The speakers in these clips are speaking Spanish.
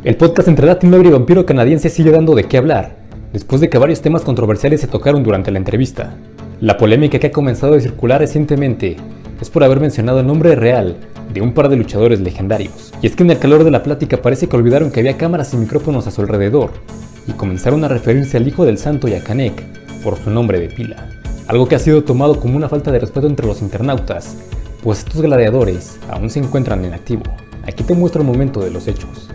El podcast entre Latin Lover y Vampiro Canadiense sigue dando de qué hablar, después de que varios temas controversiales se tocaron durante la entrevista. La polémica que ha comenzado a circular recientemente es por haber mencionado el nombre real de un par de luchadores legendarios. Y es que en el calor de la plática parece que olvidaron que había cámaras y micrófonos a su alrededor, y comenzaron a referirse al hijo del santo y a Canek por su nombre de pila. Algo que ha sido tomado como una falta de respeto entre los internautas, pues estos gladiadores aún se encuentran en activo. Aquí te muestro el momento de los hechos.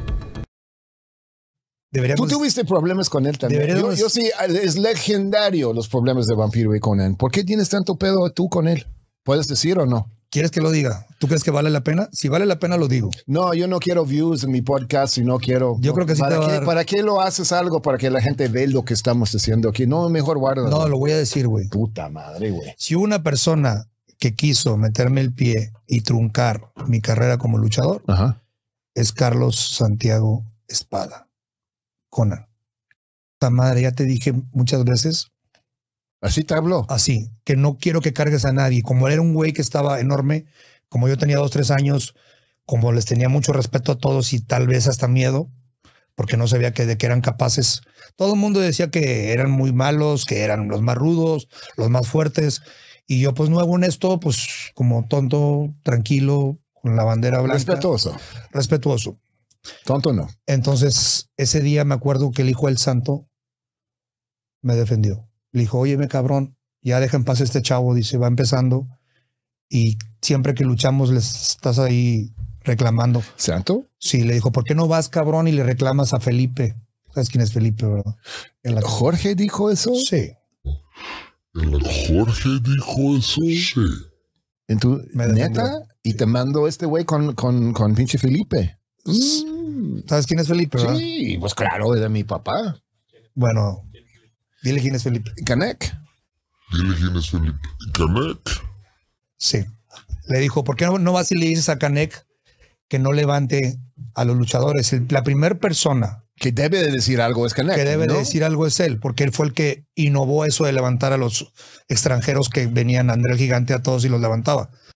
Tú tuviste problemas con él también. Yo sí, es legendario los problemas de Vampiro y Conan. ¿Por qué tienes tanto pedo tú con él? ¿Puedes decir o no? ¿Quieres que lo diga? ¿Tú crees que vale la pena? Si vale la pena, lo digo. No, yo no quiero views en mi podcast y no quiero... Yo creo que sí te va a dar. ¿Para qué lo haces algo? Para que la gente vea lo que estamos haciendo aquí. No, mejor guarda. No, lo voy a decir, güey. Puta madre, güey. Si una persona que quiso meterme el pie y truncar mi carrera como luchador, es Carlos Santiago Espada. Conan. Puta madre, ya te dije muchas veces. ¿Así te habló? Así, que no quiero que cargues a nadie. Como era un güey que estaba enorme, como yo tenía 2, 3 años, como les tenía mucho respeto a todos y tal vez hasta miedo, porque no sabía de qué eran capaces. Todo el mundo decía que eran muy malos, que eran los más rudos, los más fuertes. Y yo, pues, nuevo en esto, pues, como tonto, tranquilo, con la bandera blanca. Respetuoso. Respetuoso. Tonto no. Entonces, ese día me acuerdo que el hijo del santo me defendió. Le dijo, óyeme, cabrón, ya deja en paz a este chavo, dice, va empezando. Y siempre que luchamos les estás ahí reclamando. ¿Santo? Sí, le dijo, ¿por qué no vas, cabrón, y le reclamas a Felipe? ¿Sabes quién es Felipe, verdad? ¿Jorge dijo eso? Sí. ¿Jorge dijo eso? Sí. ¿En tu neta? Y te mando este güey con pinche Felipe. ¿Sabes quién es Felipe, verdad? Sí, pues claro, era mi papá. Bueno, dile quién es Felipe. Canek. Dile quién es Felipe. ¿Canek? Sí. Le dijo, ¿por qué no vas y le dices a Canek que no levante a los luchadores? La primera persona que debe de decir algo es Canek. Que debe ¿no? de decir algo es él, porque él fue el que innovó eso de levantar a los extranjeros que venían a André el Gigante a todos y los levantaba.